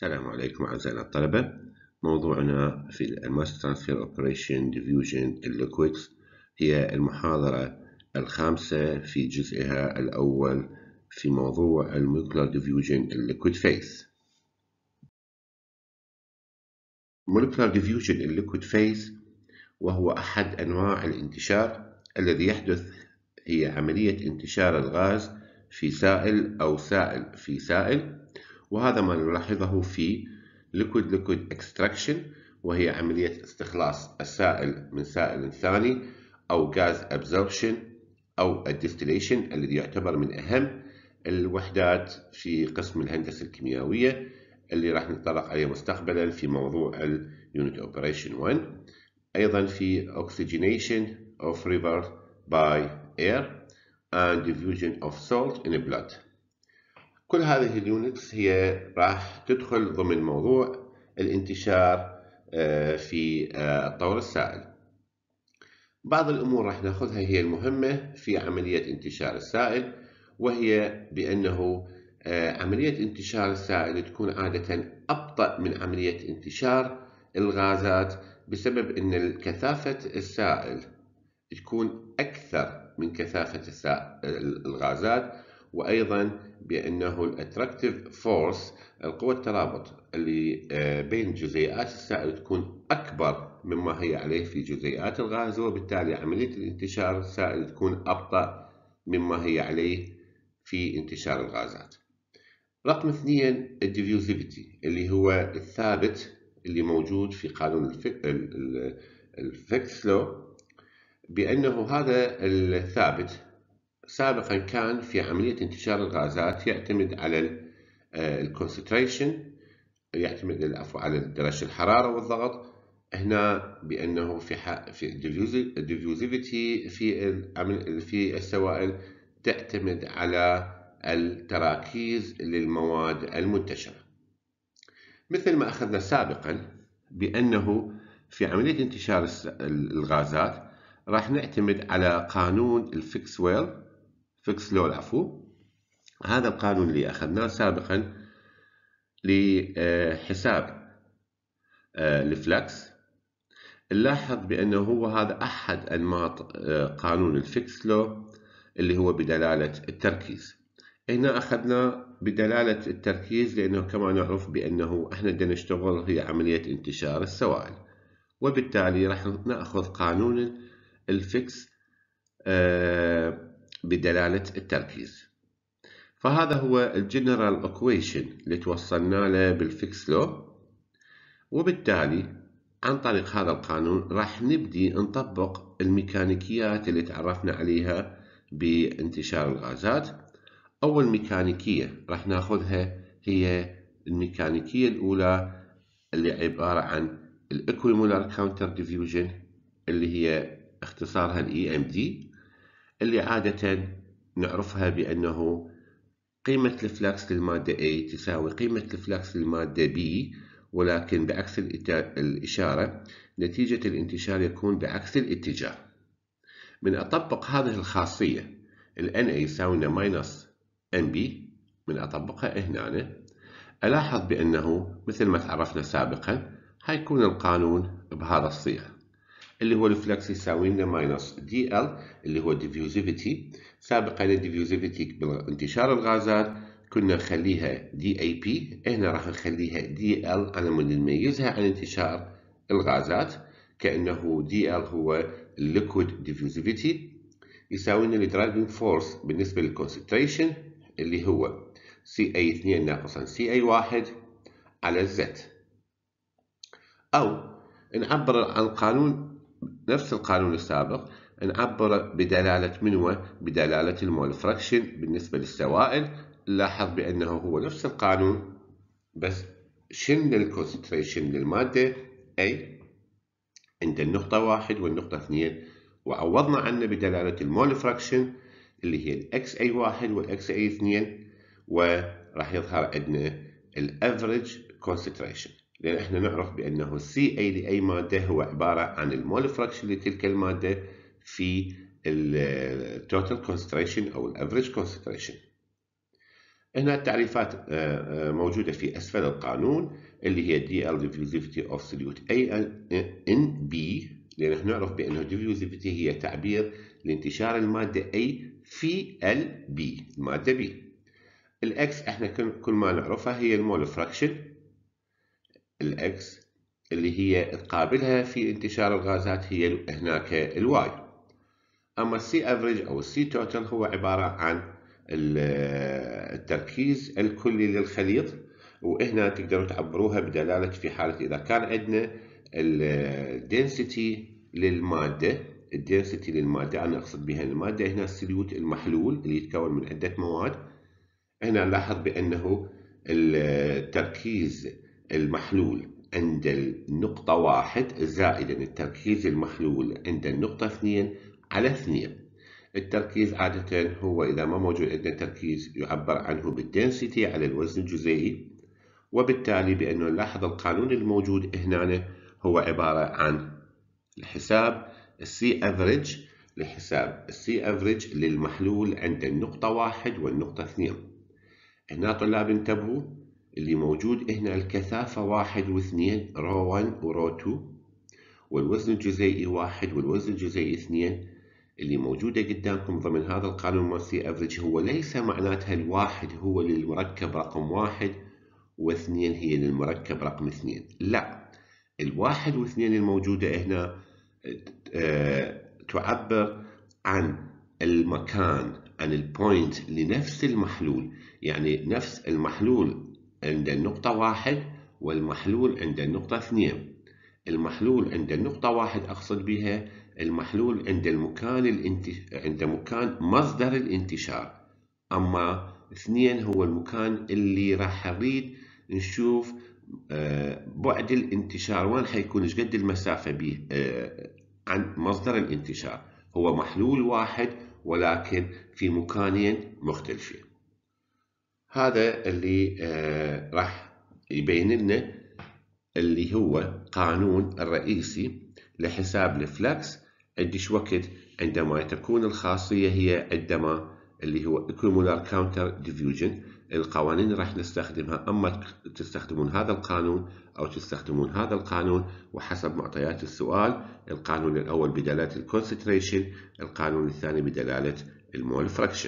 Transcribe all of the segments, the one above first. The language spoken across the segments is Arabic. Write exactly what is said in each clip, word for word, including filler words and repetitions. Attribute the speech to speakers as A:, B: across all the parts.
A: السلام عليكم أعزائنا الطلبة. موضوعنا في الماس ترانسفير اوبريشن ديفيوجن الليكويدز هي المحاضرة الخامسة في جزئها الأول في موضوع المولكيولار ديفيوجن الليكويد فيز. مولكيولار ديفيوجن الليكويد فيز وهو أحد أنواع الانتشار الذي يحدث، هي عملية انتشار الغاز في سائل أو سائل في سائل، وهذا ما نلاحظه في liquid liquid extraction، وهي عملية استخلاص السائل من سائل ثاني، أو gas absorption، أو distillation الذي يعتبر من أهم الوحدات في قسم الهندسة الكيميائية اللي راح نتطرق عليه مستقبلا في موضوع ال Unit Operation واحد. أيضا في oxygenation of river by air and diffusion of salt in blood. كل هذه اليونتس هي راح تدخل ضمن موضوع الانتشار في الطور السائل. بعض الأمور راح ناخذها هي المهمة في عملية انتشار السائل، وهي بأنه عملية انتشار السائل تكون عادة أبطأ من عملية انتشار الغازات، بسبب أن كثافة السائل تكون أكثر من كثافة الغازات، وأيضا بأنه الاتراكتيف فورس، القوة الترابط اللي بين جزيئات السائل تكون أكبر مما هي عليه في جزيئات الغاز، وبالتالي عملية الانتشار السائل تكون أبطأ مما هي عليه في انتشار الغازات. رقم اثنين الديفيوزيفيتي، اللي هو الثابت اللي موجود في قانون الفيكس لو، بأنه هذا الثابت سابقا كان في عملية انتشار الغازات يعتمد على الكونسنتريشن، يعتمد العفو على درجة الحرارة والضغط. هنا بأنه في في الديفيوزيفيتي في في السوائل تعتمد على التراكيز للمواد المنتشرة، مثل ما أخذنا سابقا بأنه في عملية انتشار الغازات راح نعتمد على قانون الفيكس ويل فيكس لو العفو. هذا القانون اللي أخذناه سابقا لحساب الفلكس. نلاحظ بأنه هو هذا أحد أنماط قانون الفيكس لو اللي هو بدلالة التركيز. هنا أخذنا بدلالة التركيز لأنه كما نعرف بأنه إحنا بدنا نشتغل هي عملية انتشار السوائل، وبالتالي راح نأخذ قانون الفيكس بدلالة التركيز. فهذا هو الجنرال ايكويشن اللي توصلنا له بالفيكس لو، وبالتالي عن طريق هذا القانون راح نبدي نطبق الميكانيكيات اللي تعرفنا عليها بانتشار الغازات. أول ميكانيكية راح ناخذها هي الميكانيكية الأولى اللي عبارة عن الإكويمولار كاونتر ديفيوجن، اللي هي اختصارها الإي إم دي، اللي عادة نعرفها بأنه قيمة الفلكس للمادة A تساوي قيمة الفلكس للمادة B، ولكن بعكس الإشارة، نتيجة الانتشار يكون بعكس الاتجاه. من أطبق هذه الخاصية ال إن إيه يساوي ماينس إن بي، من أطبقها هنا ألاحظ بأنه مثل ما تعرفنا سابقا هيكون القانون بهذا الصيغة، اللي هو الفلكس يساوي لنا ماينس دي ال اللي هو diffusivity. سابقا الديفيوزيفيتي بانتشار الغازات كنا نخليها دي اي بي، هنا راح نخليها دي ال على مود نميزها عن انتشار الغازات، كأنه دي ال هو liquid diffusivity، يساوي لنا الدرايفنج فورس بالنسبة للكونسنتريشن اللي هو سي إيه اثنين ناقصا سي إيه واحد على Z. أو نعبر عن قانون نفس القانون السابق، نعبر بدلالة منو؟ بدلالة المول فراكشن بالنسبة للسوائل. نلاحظ بأنه هو نفس القانون، بس شلنا الكونسنتريشن للمادة A عند النقطة واحد والنقطة اثنين، وعوضنا عنه بدلالة المول فراكشن اللي هي الإكس إيه واحد والإكس إيه اثنين، وراح يظهر عندنا الأفريج كونسنتريشن، لأن احنا نعرف بأنه سي إيه لأي مادة هو عبارة عن المول فراكشن لتلك المادة في التوتال كونسنتريشن أو الأفريج كونسنتريشن. هنا التعريفات موجودة في أسفل القانون اللي هي دي ال diffusivity of solute A in B، لأن احنا نعرف بأنه diffusivity هي تعبير لانتشار المادة A في ال B، المادة B. الإكس احنا كل ما نعرفها هي المول فراكشن، الإكس اللي هي تقابلها في انتشار الغازات هي هناك الواي. أما السي افريج أو السي توتال هو عبارة عن التركيز الكلي للخليط، وهنا تقدروا تعبروها بدلالة في حالة إذا كان عندنا الدنسيتي للمادة، الدنسيتي للمادة أنا أقصد بها المادة هنا السوليوت المحلول اللي يتكون من عدة مواد. هنا نلاحظ بأنه التركيز المحلول عند النقطة واحد زائدا التركيز المحلول عند النقطة اثنين على اثنين. التركيز عادة هو إذا ما موجود عندنا تركيز يعبر عنه بالدنسيتي على الوزن الجزيئي، وبالتالي بأنه نلاحظ القانون الموجود هنا هو عبارة عن لحساب السي افريج لحساب السي افريج للمحلول عند النقطة واحد والنقطة اثنين. هنا طلاب انتبهوا اللي موجود هنا الكثافة واحد واثنين رو واحد ورو اثنين، والوزن الجزيئي واحد والوزن الجزيئي اثنين اللي موجودة قدامكم ضمن هذا القانون مال سي افريج. هو ليس معناتها الواحد هو للمركب رقم واحد واثنين هي للمركب رقم اثنين، لا، الواحد واثنين الموجودة هنا تعبر عن المكان، عن البوينت لنفس المحلول، يعني نفس المحلول عند النقطة واحد والمحلول عند النقطة اثنين. المحلول عند النقطة واحد أقصد بها المحلول عند المكان الانتش... عند مكان مصدر الانتشار، أما اثنين هو المكان اللي راح نريد نشوف بعد الانتشار وين حيكون، ايش قد المسافة به عن مصدر الانتشار. هو محلول واحد ولكن في مكانين مختلفين. هذا اللي راح يبين لنا اللي هو قانون الرئيسي لحساب الفلكس قديش وقت عندما تكون الخاصية هي عندما اللي هو equimolar counter diffusion. القوانين اللي راح نستخدمها أما تستخدمون هذا القانون أو تستخدمون هذا القانون وحسب معطيات السؤال. القانون الأول بدلالة الكونسنتريشن، القانون الثاني بدلالة المول فراكشن.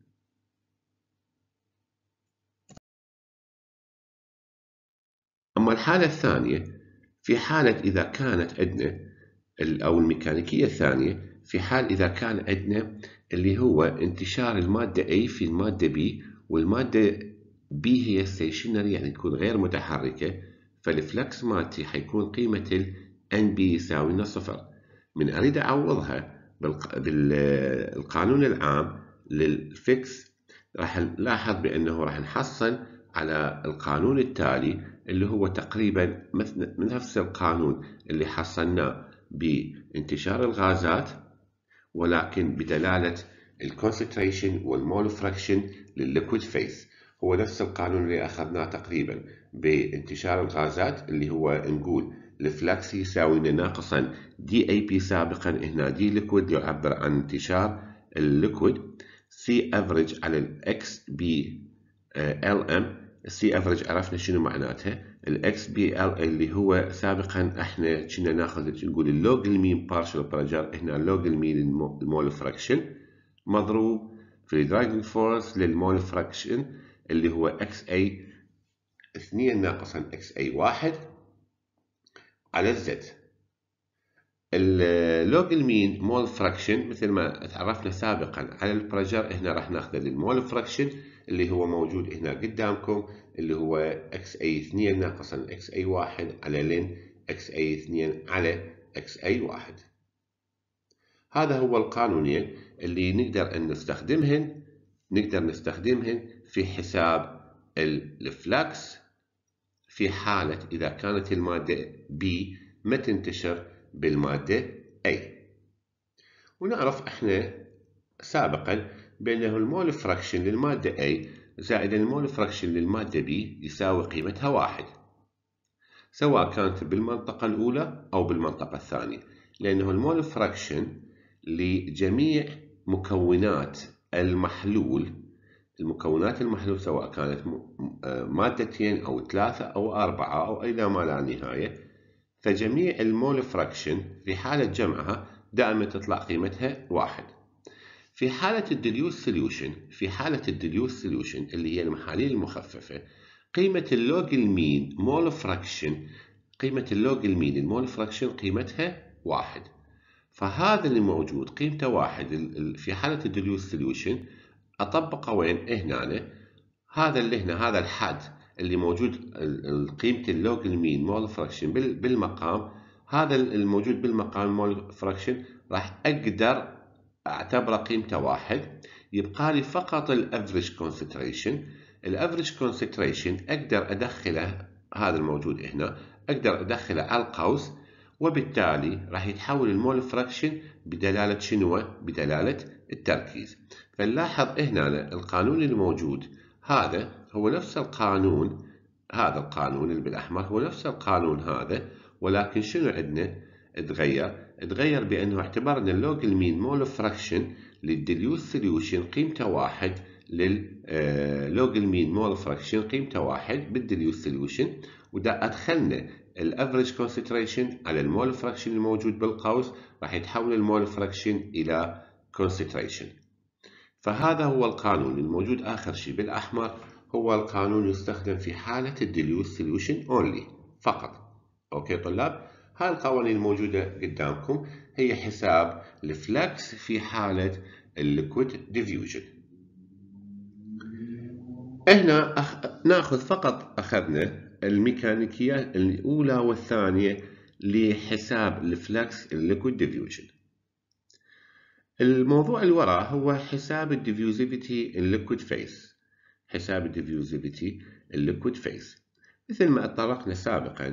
A: أما الحالة الثانية في حالة إذا كانت عندنا أو الميكانيكية الثانية في حال إذا كان عندنا اللي هو انتشار المادة A في المادة B، والمادة B هي ستيشنري يعني تكون غير متحركة، فالفلكس مالتي حيكون قيمة ال إن بي يساوي لنا صفر. من أريد أعوضها بالقانون العام للفكس راح نلاحظ بأنه راح نحصل على القانون التالي اللي هو تقريبا مثل نفس القانون اللي حصلناه بانتشار الغازات، ولكن بدلالة الكونسنتريشن والمول فراكشن للليكويد فيز. هو نفس القانون اللي أخذناه تقريبا بانتشار الغازات اللي هو نقول الفلكس يساوي لنا ناقصا دي اي بي سابقا، هنا دي ليكويد يعبر عن انتشار الليكويد، سي افريج على الاكس بي ال ام. السي افريج عرفنا شنو معناتها، الاكس بي ال اللي هو سابقا احنا كنا ناخذ نقول اللوج المين بارشل بريشر، هنا اللوج المين المول فراكشن مضروب في الدرايفنج فورس للمول فراكشن اللي هو اكس اي اثنين ناقصا اكس اي واحد على الزد. اللوج المين مول فراكشن مثل ما تعرفنا سابقا على البريشر، هنا راح ناخذ المول فراكشن اللي هو موجود هنا قدامكم اللي هو اكس اي اثنين ناقصا اكس اي واحد على لين اكس اي اثنين على اكس اي واحد. هذا هو القانونين اللي نقدر ان نستخدمهن نقدر نستخدمهن في حساب الفلكس في حالة إذا كانت المادة B ما تنتشر بالمادة A. ونعرف احنا سابقا بأنه المول فراكشن للمادة A زائد المول فراكشن للمادة B يساوي قيمتها واحد، سواء كانت بالمنطقة الأولى أو بالمنطقة الثانية، لأنه المول فراكشن لجميع مكونات المحلول المكونات المحلول سواء كانت مادتين أو ثلاثة أو أربعة أو إلى ما لا نهاية، فجميع المول فراكشن في حالة جمعها دائما تطلع قيمتها واحد. في حالة الديليوز سوليوشن في حالة الديليوز سوليوشن اللي هي المحاليل المخففة، قيمة اللوج المين مول فراكشن قيمة اللوج المين المول فراكشن قيمتها واحد. فهذا اللي موجود قيمته واحد في حالة الديليوز سوليوشن أطبقه وين؟ هنا هذا اللي هنا هذا الحد اللي موجود قيمة اللوج المين مول فراكشن بالمقام، هذا الموجود بالمقام مول فراكشن راح أقدر أعتبره قيمته واحد. يبقى لي فقط الافريج كونسنتريشن. الافريج كونسنتريشن أقدر أدخله، هذا الموجود هنا أقدر أدخله على القوس، وبالتالي راح يتحول المول فراكشن بدلالة شنو؟ بدلالة التركيز. فنلاحظ هنا القانون الموجود هذا هو نفس القانون، هذا القانون اللي بالأحمر هو نفس القانون هذا، ولكن شنو عندنا؟ تغير تغير بأنه اعتبرنا اللوج المين مول فراكشن للديليوز سوليوشن قيمته واحد، لللوج المين مول فراكشن قيمته واحد بالديليوز سوليوشن، ودا أدخلنا الافريج كونسنتريشن على المول فراكشن الموجود بالقوس، راح يتحول المول فراكشن إلى كونسنتريشن. فهذا هو القانون الموجود آخر شيء بالأحمر، هو القانون يستخدم في حالة الديليوز سوليوشن اونلي فقط. أوكي طلاب، هاي القوانين الموجودة قدامكم هي حساب الفلكس في حالة الليكويد ديفيوجن. هنا أخ... ناخذ فقط أخذنا الميكانيكية الأولى والثانية لحساب الفلكس الليكويد ديفيوجن. الموضوع اللي وراه هو حساب الديفيوزيفيتي الليكويد فيس. حساب الديفيوزيفيتي الليكويد فيس مثل ما اتطرقنا سابقا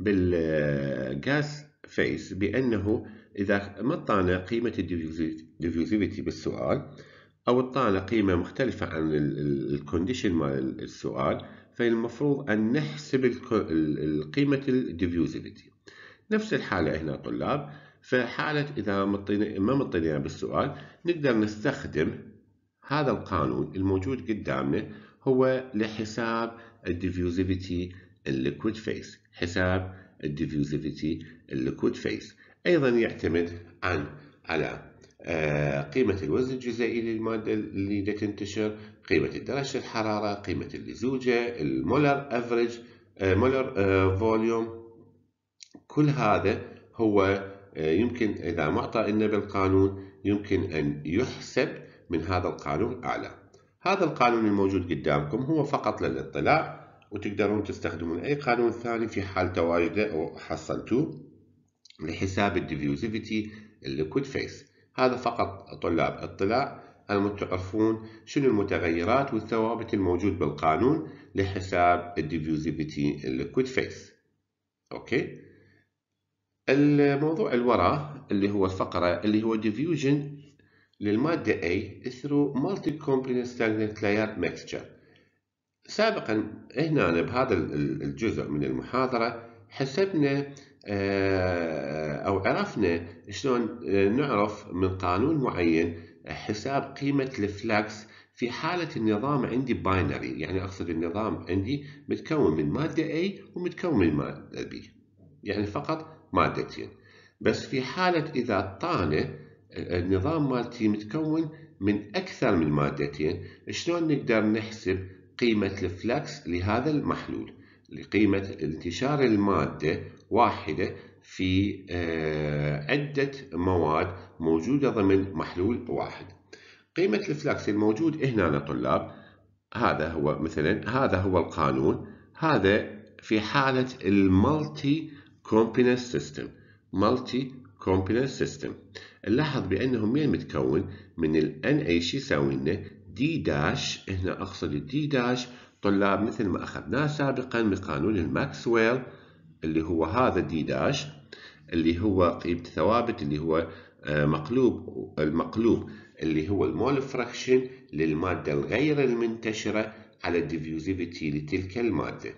A: بالجاس فيس، بأنه إذا ما اعطانا قيمة الديفيوزيفيتي بالسؤال أو اعطانا قيمة مختلفة عن الكونديشن مال السؤال، فالمفروض أن نحسب قيمة الديفيوزيفيتي. نفس الحالة هنا طلاب، فحالة إذا ما مطينا بالسؤال نقدر نستخدم هذا القانون الموجود قدامنا، هو لحساب الديفيوزيفيتي الليكويد فيس. حساب الديفيوزيفيتي الليكويد فيس أيضا يعتمد عن على قيمة الوزن الجزيئي للمادة اللي تنتشر، قيمة درجة الحرارة، قيمة اللزوجة، المولر افريج، مولر فوليوم. كل هذا هو يمكن إذا معطى لنا بالقانون يمكن أن يحسب من هذا القانون الأعلى. هذا القانون الموجود قدامكم هو فقط للاطلاع، وتقدرون تستخدمون أي قانون ثاني في حال تواجده أو حصلتوه لحساب الديفيوزيفيتي الليكويد فيس. هذا فقط طلاب اطلاع أن تعرفون شنو المتغيرات والثوابت الموجود بالقانون لحساب الديفيوزيفيتي الليكويد فيس. أوكي. الموضوع اللي وراه اللي هو الفقرة اللي هو diffusion للمادة A through multi-component stagnant layer mixture. سابقا هنا بهذا الجزء من المحاضرة حسبنا أو عرفنا شلون نعرف من قانون معين حساب قيمة الفلكس في حالة النظام عندي باينري، يعني أقصد النظام عندي متكون من مادة A ومتكون من مادة B، يعني فقط مادتين. بس في حالة إذا طانة النظام مالتي متكون من أكثر من مادتين، شلون نقدر نحسب قيمة الفلكس لهذا المحلول، لقيمة انتشار المادة واحدة في عدة مواد موجودة ضمن محلول واحد. قيمة الفلكس الموجود هنا طلاب هذا هو مثلا، هذا هو القانون، هذا في حالة المالتي كومبوننت سيستم. مالتي كومبوننت سيستم نلاحظ بأنه مين متكون من ال N ايش يساوي لنا دي داش. هنا أقصد الدي داش طلاب مثل ما أخذناه سابقا من قانون الماكسويل، اللي هو هذا دي داش اللي هو قيمة ثوابت اللي هو مقلوب المقلوب اللي هو المول فراكشن للمادة الغير المنتشرة على الديفيوزيفيتي لتلك المادة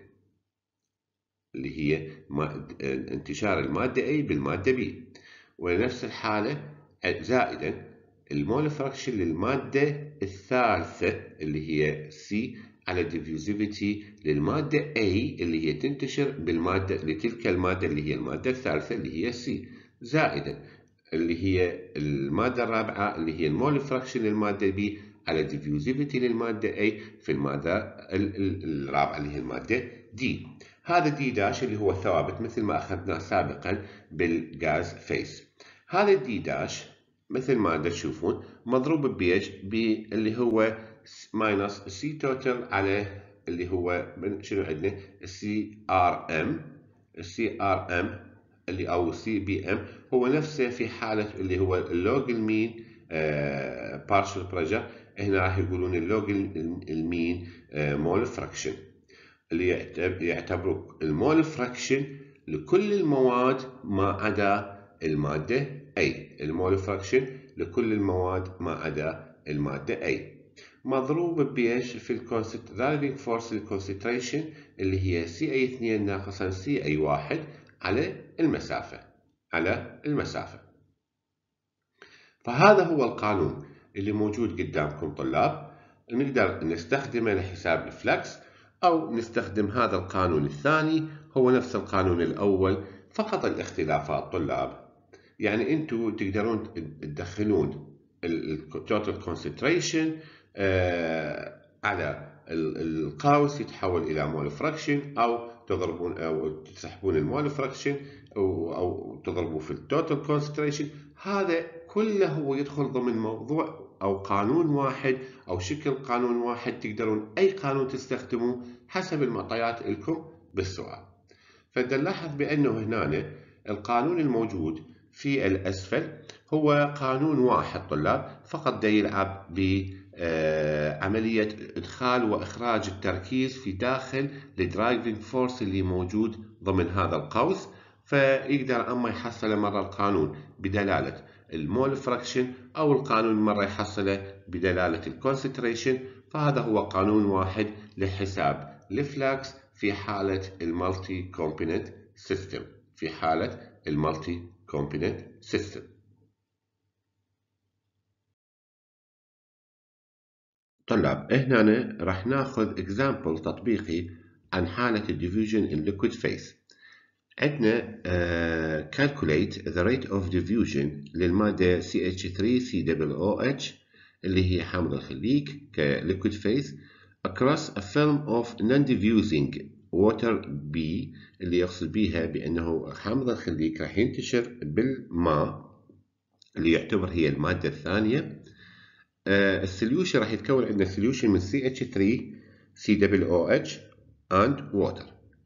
A: اللي هي انتشار المادة A بالمادة B. ونفس الحالة زائدا المول فراكشن للمادة الثالثة اللي هي C على ديفيوزيفيتي للمادة A اللي هي تنتشر بالمادة لتلك المادة اللي هي المادة الثالثة اللي هي C، زائدا اللي هي المادة الرابعة اللي هي المول فراكشن للمادة B على ديفيوزيفيتي للمادة A في المادة الرابعة اللي هي المادة D. هذا دي داش اللي هو ثابت مثل ما أخذناه سابقا بالغاز فيس. هذا الدي داش مثل ما تشوفون مضروب بيج باللي هو ماينس سي توتال على اللي هو من شنو عندنا السي ار ام السي ار ام اللي او سي بي ام هو نفسه في حاله اللي هو اللوج المين بارشل بريشر. هنا راح يقولون اللوج المين مول فراكشن اللي يعتبروا المول فراكشن لكل المواد ما عدا المادة A. المول فراكشن لكل المواد ما عدا المادة A مضروب بإيش في الكونسنت درايفنج فورس الكونسنتريشن اللي هي سي اي اثنين ناقصا سي اي واحد على المسافة على المسافة. فهذا هو القانون اللي موجود قدامكم طلاب، نقدر نستخدمه لحساب الفلكس أو نستخدم هذا القانون الثاني هو نفس القانون الأول، فقط الاختلافات طلاب. يعني أنتوا تقدرون تدخلون التوتال كونسنتريشن على القوس يتحول إلى مول فراكشن، أو تضربون أو تسحبون المول فراكشن أو, أو تضربوا في التوتال كونسنتريشن. هذا كله هو يدخل ضمن موضوع أو قانون واحد أو شكل قانون واحد. تقدرون أي قانون تستخدموه حسب المعطيات لكم بالسؤال. فنلاحظ بأنه هنا القانون الموجود في الأسفل هو قانون واحد طلاب، فقط دا يلعب بعملية إدخال وإخراج التركيز في داخل الدرايفنج فورس اللي موجود ضمن هذا القوس. فيقدر أما يحصل مرة القانون بدلالة المول فراكشن أو القانون مرة يحصله بدلالة الكونسنتريشن. فهذا هو قانون واحد لحساب الفلكس في حالة المالتي كومبوننت سيستم في حالة المالتي كومبوننت سيستم. طلاب هنا راح ناخذ example تطبيقي عن حالة الديفيوجن in liquid phase. عندنا uh, calculate the rate of diffusion للمادة سي اتش ثري سي او او اتش اللي هي حامض الخليج ك liquid phase across a film of non-diffusing water B اللي يقصد بها بأنه حامض الخليج راح ينتشر بالماء اللي يعتبر هي المادة الثانية. uh, السوليوشن راح يتكون عندنا سوليوشن من سي اتش ثري سي او او اتش and water.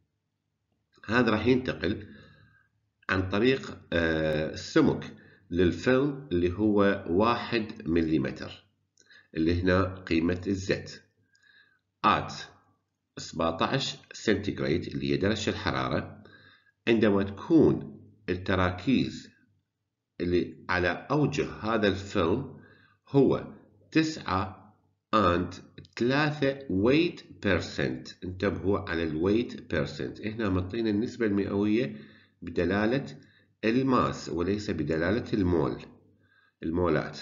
A: هذا راح ينتقل عن طريق السمك للفيلم اللي هو واحد مليمتر اللي هنا قيمة الزت at سبعة عشر سنتيغراد اللي هي درجة الحرارة. عندما تكون التراكيز اللي على أوجه هذا الفيلم هو تسعة and ثلاثة weight percent. انتبهوا على الويت percent. هنا مطينا النسبة المئوية بدلالة الماس وليس بدلالة المول المولات.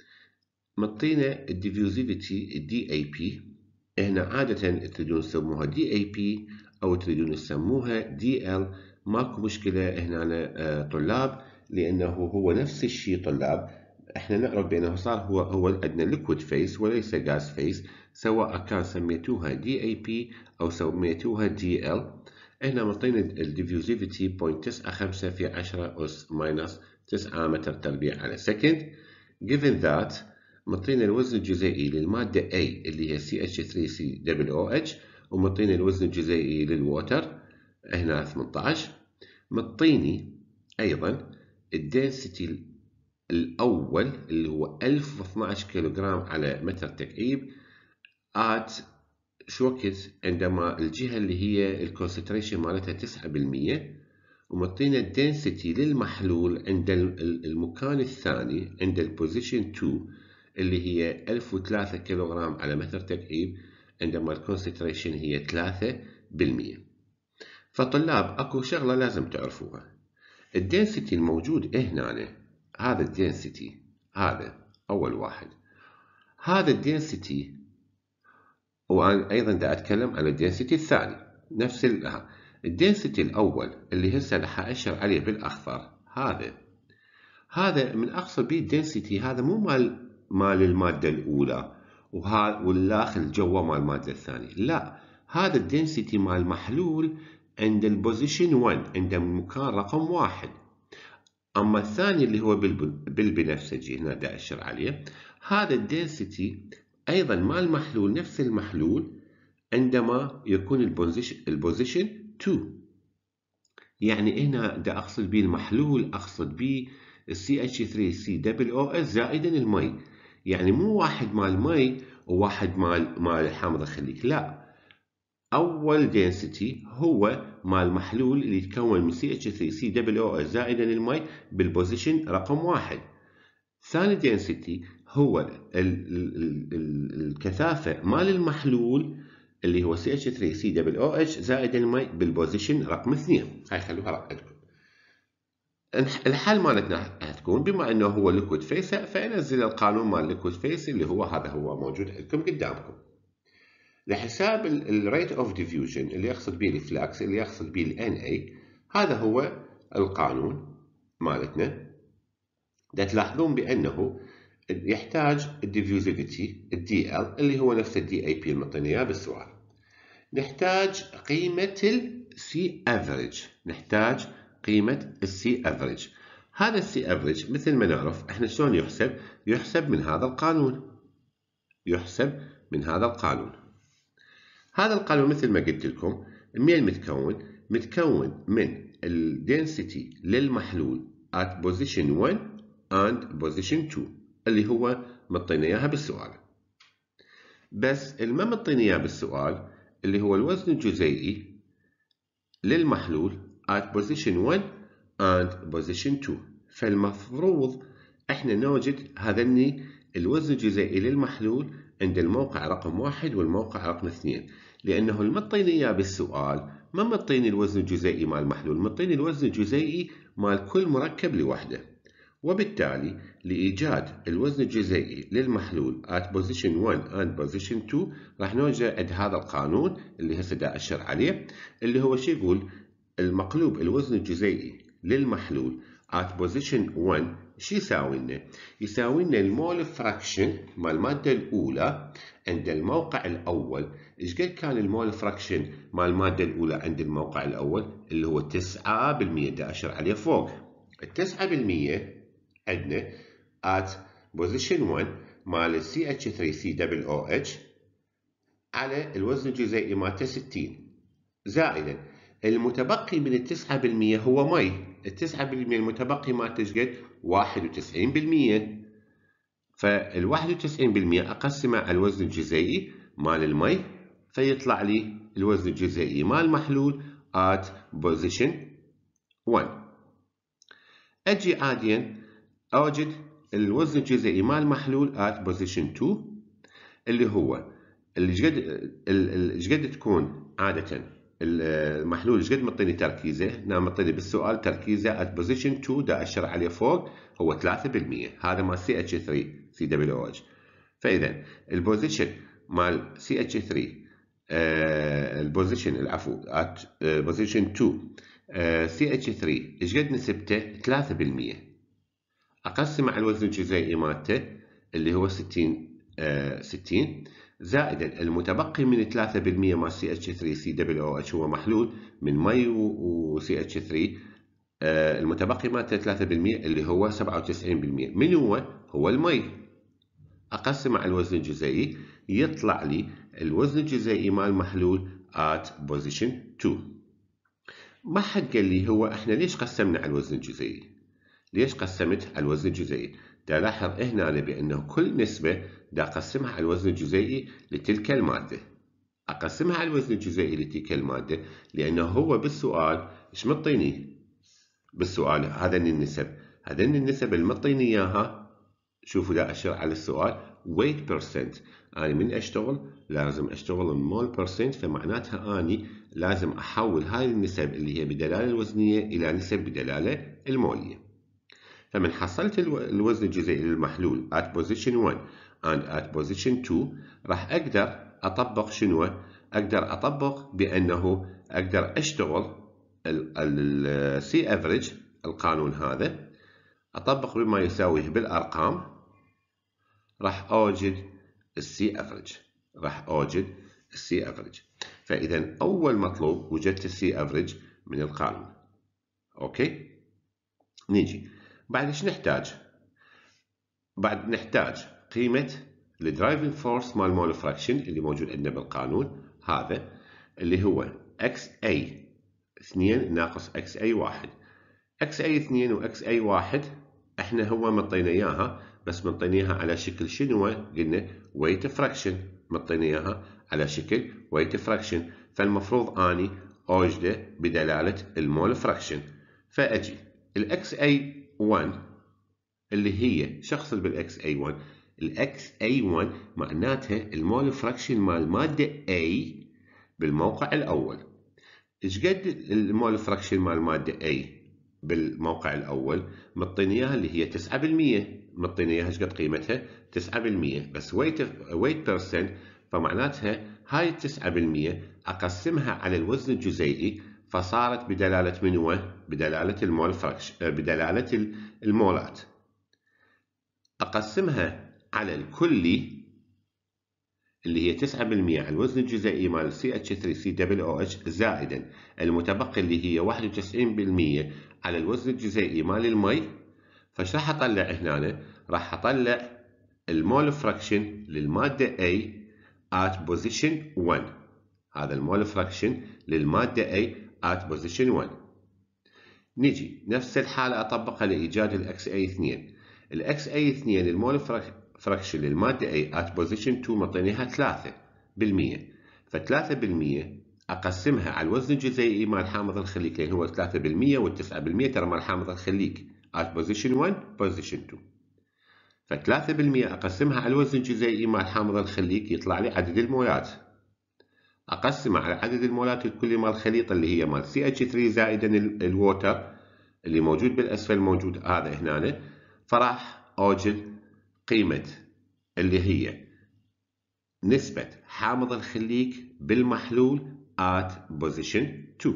A: مطينا الديفيوزيفيتي دي اي بي. هنا عادة تريدون تسموها دي اي بي أو تريدون تسموها دي ال، ماكو مشكلة هنا طلاب، لأنه هو نفس الشيء طلاب. احنا نعرف بأنه صار هو هو عندنا ليكويد فيس وليس غاز فيس، سواء كان سميتوها دي اي بي أو سميتوها دي ال. هنا مطينا الديفيوزيفيتي صفر فاصلة تسعة خمسة في عشرة أس ماينس تسعة متر تربيع على سكند. given that مطينا الوزن الجزيئي للمادة A اللي هي سي اتش ثري سي او او اتش، ومطينا الوزن الجزيئي للووتر هنا ثمانية عشر. مطيني أيضا الدنسيتي الأول اللي هو ألف واثني عشر كيلوغرام على متر تكعيب at شو وقت عندما الجهة اللي هي الكونسنتريشن مالتها تسعة بالمية. ومطينا الدنسيتي للمحلول عند المكان الثاني عند البوزيشن اثنين اللي هي ألف وثلاثة كيلوغرام على متر تكعيب عندما الكونسنتريشن هي ثلاثة بالمية. فطلاب اكو شغلة لازم تعرفوها. الدنسيتي الموجود هنا هذا الدنسيتي هذا أول واحد. هذا الدنسيتي، وأنا أيضا دا أتكلم عن الدنسيتي الثاني. نفس الدنسيتي الأول اللي هسه راح أشر عليه بالأخضر، هذا هذا من أقصد به الدنسيتي، هذا مو مال مال المادة الأولى وهذا والداخل جوا مال المادة الثانية، لا، هذا الدنسيتي مال المحلول عند البوزيشن واحد، عند المكان رقم واحد. أما الثاني اللي هو بالبنفسجي هنا دا أشر عليه، هذا الدنسيتي أيضا مال المحلول نفس المحلول عندما يكون البوزيشن البوزيشن اثنين. يعني هنا دا أقصد به المحلول، أقصد به سي اتش ثري سي دبل او اس زائدا المي. يعني مو واحد مال مي وواحد مال مال حامض الخليج، لا، أول density هو مال محلول اللي يتكون من سي اتش ثري سي دبل او اس زائدا المي بالبوزيشن رقم واحد. ثاني density هو ال ال ال الكثافة مال المحلول اللي هو سي اتش ثري سي دبل او اتش زائد المي بالبوزيشن رقم اثنين. هاي خلوها رقمكم. الحل مالتنا هتكون بما انه هو ليكويد فيس، فننزل القانون مال ليكويد فيس اللي هو هذا هو موجود عندكم قدامكم. لحساب الريت اوف ديفيوجن اللي يقصد به الفلاكس اللي يقصد به الان اي، هذا هو القانون مالتنا. دا تلاحظون بانه يحتاج الديفيوزيفيتي الدي ال اللي هو نفس الدي اي بي المعطينا اياه بالسؤال. نحتاج قيمة السي افريج، نحتاج قيمة السي افريج. هذا السي افريج مثل ما نعرف احنا شلون يحسب؟ يحسب من هذا القانون، يحسب من هذا القانون. هذا القانون مثل ما قلت لكم منين متكون؟ متكون من الدنسيتي للمحلول at position واحد and position اثنين اللي هو مطينا اياها بالسؤال. بس اللي ما مطينا اياه بالسؤال اللي هو الوزن الجزيئي للمحلول at position واحد and position اثنين. فالمفروض احنا نوجد هذني الوزن الجزيئي للمحلول عند الموقع رقم واحد والموقع رقم اثنين، لأنه المطيني إياه بالسؤال ما مطيني الوزن الجزيئي مال المحلول، مطيني الوزن الجزيئي مال كل مركب لوحده. وبالتالي لإيجاد الوزن الجزيئي للمحلول at position واحد and position اثنين راح نوجد هذا القانون اللي هسه دا أشر عليه، اللي هو شو يقول؟ المقلوب الوزن الجزيئي للمحلول at position واحد شو يساوي لنا؟ يساوي لنا المول فراكشن مال المادة الأولى عند الموقع الأول. إيش قد كان المول فراكشن مال المادة الأولى عند الموقع الأول؟ اللي هو تسعة بالمئة، دا أشر عليه فوق. التسعة بالمئة عندنا at position واحد مال سي اتش ثري سي دبل او اتش على الوزن الجزيئي مالته ستين، زائدا المتبقي من التسعة بالمئة هو مي. التسعة بالمئة المتبقي مالته ايش قد؟ واحد وتسعين بالمئة. فالواحد وتسعين بالمئة أقسمه على الوزن الجزيئي مال المي، فيطلع لي الوزن الجزيئي مال المحلول at position واحد. أجي عاديا أوجد الوزن الجزيئي مال المحلول at position اثنين اللي هو اللي قد ايش قد تكون عادة المحلول ايش قد معطيني تركيزه؟ هنا معطيني بالسؤال تركيزه at position اثنين دا أشر عليه فوق هو ثلاثة بالمئة، هذا مال سي اتش ثري سي دبليو او اتش. فإذا البوزيشن مال سي اتش ثري آه البوزيشن العفو at position اثنين آه سي اتش ثري ايش قد نسبته؟ ثلاثة بالمئة. أقسم على الوزن الجزيئي مالته اللي هو ستين آه ستين، زائدا المتبقي من ثلاثة بالمئة مال سي اتش ثري سي دبليو او اتش هو محلول من مي و سي اتش ثري، آه المتبقي مالته ثلاثة بالمئة اللي هو سبعة وتسعين بالمئة. من هو؟ هو المي. أقسم على الوزن الجزيئي يطلع لي الوزن الجزيئي مال المحلول at position اثنين. ما حد قال لي هو احنا ليش قسمنا على الوزن الجزيئي؟ ليش قسمت على الوزن الجزيئي؟ دا لاحظ هنا بأنه كل نسبة دا أقسمها على الوزن الجزيئي لتلك المادة. أقسمها على الوزن الجزيئي لتلك المادة لأنه هو بالسؤال إيش مطيني؟ بالسؤال هذين النسب، هذين النسب اللي مطيني إياها. شوفوا دا أشر على السؤال weight percent. أنا من أشتغل لازم أشتغل مول percent، فمعناتها أني لازم أحول هاي النسب اللي هي بدلالة الوزنية إلى نسب بدلالة المولية. فمن حصلت الوزن الجزيئي للمحلول at position one and at position two راح أقدر أطبق شنو؟ أقدر أطبق بأنه أقدر أشتغل ال C average القانون هذا، أطبق بما يساويه بالأرقام، راح أوجد السي افريج، راح أوجد السي افريج. فإذا أول مطلوب وجدت السي افريج من القانون. أوكي، نيجي بعد إيش نحتاج؟ بعد نحتاج قيمة الدرايفنج فورس مال مول فراكشن اللي موجود عندنا بالقانون هذا، اللي هو اكس اي اثنين ناقص اكس اي واحد. اكس اي اثنين واكس اي واحد احنا هو مطينا اياها، بس مطينا اياها على شكل شنو؟ قلنا ويت فراكشن، مطينا اياها على شكل ويت فراكشن، فالمفروض اني اوجده بدلالة المول فراكشن. فاجي الاكس اي واحد اللي هي شخص بالاكس اي واحد، الاكس اي واحد معناتها المول فراكشن مال مادة A بالموقع الاول. ايش قد المول فراكشن مال مادة A بالموقع الاول؟ مطينا اياها اللي هي تسعة بالمية، مطينا اياها ايش قد قيمتها؟ تسعة بالمية، بس ويت ويت بيرسنت، فمعناتها هاي التسعة بالمية اقسمها على الوزن الجزيئي فصارت بدلالة منو؟ بدلالة المول فراكشن، بدلالة المولات. اقسمها على الكلي اللي هي تسعة بالمية على الوزن الجزيئي مال سي اتش ثري سي دبل او اتش زائدا المتبقي اللي هي واحد وتسعين بالمية على الوزن الجزيئي مال المي. فايش راح اطلع هنا؟ راح اطلع المول فراكشن للمادة A at position one. هذا المول فراكشن للمادة A at position one. نجي نفس الحالة اطبقها لايجاد الاكس اي اثنين. الاكس اي اثنين المول فراكشن للمادة A at position two مطينيها ثلاثة بالمية، فثلاثة بالمية اقسمها على الوزن الجزيئي مال حامض الخليك اللي هو ثلاثة بالمية والتسعة بالمية ترى مال حامض الخليك at position one position two. فثلاثة بالمية اقسمها على الوزن الجزيئي مال حامض الخليك يطلع لي عدد المولات، اقسمها على عدد المولات الكلي مال الخليط اللي هي مال سي اتش ثري زائدا الووتر اللي موجود بالاسفل موجود هذا هنا، فراح اوجد قيمة اللي هي نسبة حامض الخليك بالمحلول at position two.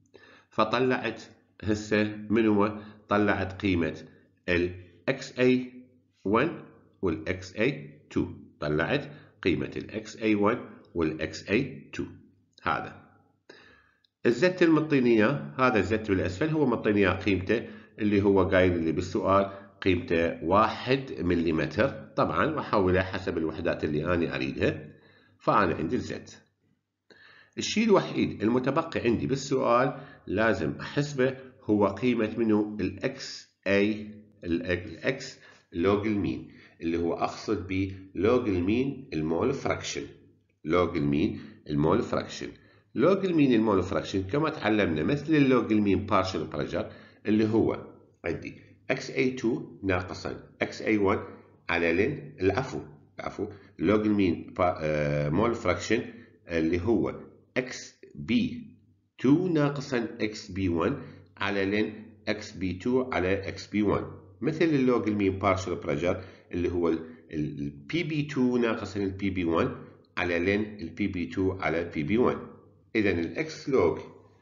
A: فطلعت هسه من هو؟ طلعت قيمة ال إكس إيه واحد وال إكس إيه تو، طلعت قيمة ال إكس إيه واحد وال إكس إيه تو. هذا الزت المطينية، هذا الزت بالأسفل هو مطينية قيمته اللي هو قايل لي بالسؤال قيمته واحد مليمتر، طبعا بحولها حسب الوحدات اللي أنا أريدها. فأنا عندي الزت. الشيء الوحيد المتبقي عندي بالسؤال لازم أحسبه هو قيمة منه الإكس أي الإكس لوج المين، اللي هو أقصد به لوج المين المول فراكشن. لوج المين المول فراكشن لوج المين المول فراكشن كما تعلمنا مثل اللوج المين بارشل بريشر اللي هو عندي إكس إيه تو ناقصا إكس إيه واحد على لن العفو العفو لوج المين مول فراكشن اللي هو إكس بي تو ناقصا إكس بي واحد على لن إكس بي تو على إكس بي واحد، مثل اللوج المين بارشل بريشر اللي هو ال بي بي تو ناقصا ال بي بي واحد على لن ال بي بي تو على بي بي واحد. إذا الإكس لوج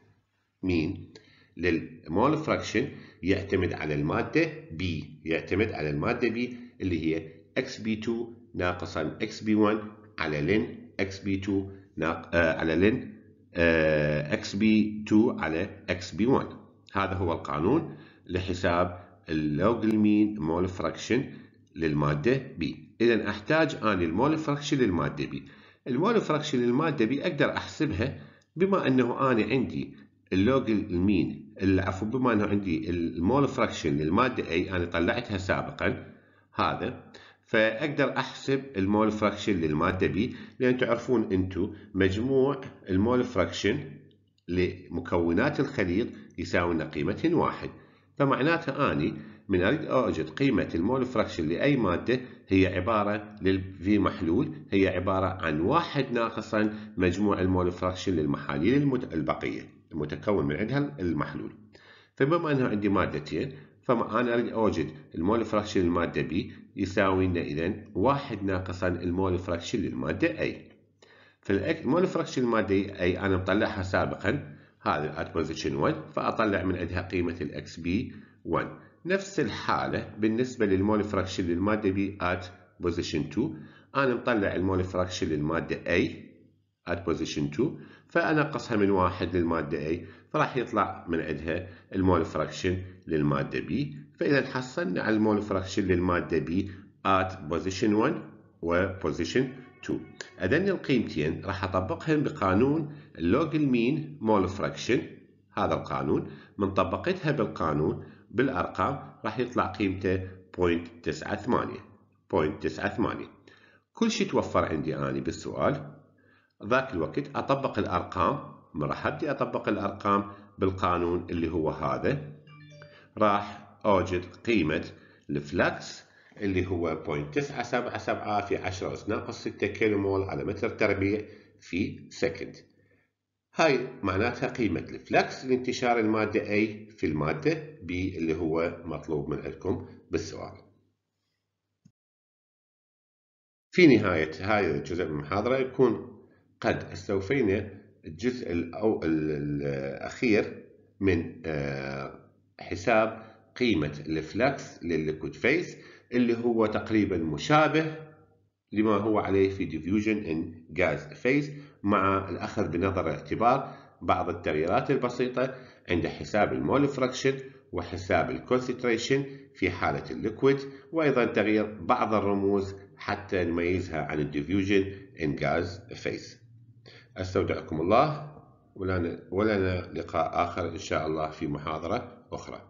A: مين للمول فراكشن يعتمد على المادة B، يعتمد على المادة B اللي هي إكس بي تو ناقصا إكس بي واحد على لن إكس بي تو ناق... آه على لن آه إكس بي تو على إكس بي واحد. هذا هو القانون لحساب اللوج المين مول فراكشن للمادة B. إذا أحتاج أنا المول فراكشن للمادة B. المول فراكشن للمادة B أقدر أحسبها بما أنه أنا عندي اللوج المين العفو بما أنه عندي المول فراكشن للمادة A أنا طلعتها سابقا هذا، فأقدر أحسب المول فراكشن للمادة B، لأن تعرفون أنتم مجموع المول فراكشن لمكونات الخليط يساوي لنا قيمة واحد. فمعناتها أني من أريد أوجد قيمة المول فراكشن لأي مادة هي عبارة للفي محلول هي عبارة عن واحد ناقصا مجموع المول فراكشن للمحاليل البقية المتكون من عندها المحلول. فبما أنه عندي مادتين فأنا أريد أوجد المول فراكشن للمادة B يساوي لنا إذن واحد ناقصا المول فراكشن للمادة A. فالمول فراكشن للمادة A أنا مطلعها سابقا، هذا at position واحد، فأطلع من عندها قيمة الإكس بي واحد. نفس الحالة بالنسبة للمول فراكشن للمادة B at position اثنين، أنا مطلع المول فراكشن للمادة A at position اثنين، فأنقصها من واحد للمادة A، فراح يطلع من عندها المول فراكشن للمادة B. فإذا حصلنا على المول فراكشن للمادة B at position واحد و position اثنين. أذن القيمتين راح أطبقهن بقانون اللوج المين مول فراكشن. هذا القانون من طبقتها بالقانون بالأرقام راح يطلع قيمته صفر فاصلة تسعة ثمانية صفر فاصلة تسعة ثمانية. كل شيء توفر عندي أنا بالسؤال. ذاك الوقت أطبق الأرقام، ما راح أبدي أطبق الأرقام بالقانون اللي هو هذا، راح أوجد قيمة الفلكس اللي هو صفر فاصلة تسعة سبعة سبعة في عشرة أس ناقص ستة كيلو مول على متر تربيع في سكند. هاي معناتها قيمة الفلكس لانتشار المادة A في المادة B اللي هو مطلوب من عندكم بالسؤال. في نهاية هذا الجزء من المحاضرة يكون قد استوفينا الجزء الأخير من حساب قيمة الفلكس للليكويد فيس اللي هو تقريبا مشابه لما هو عليه في diffusion in gas phase، مع الأخذ بنظر الاعتبار بعض التغييرات البسيطة عند حساب المول فراكشن وحساب الكونسنتريشن في حالة الليكويد، وأيضا تغيير بعض الرموز حتى نميزها عن الديفيوجن in gas phase. أستودعكم الله، ولنا لقاء آخر إن شاء الله في محاضرة أخرى.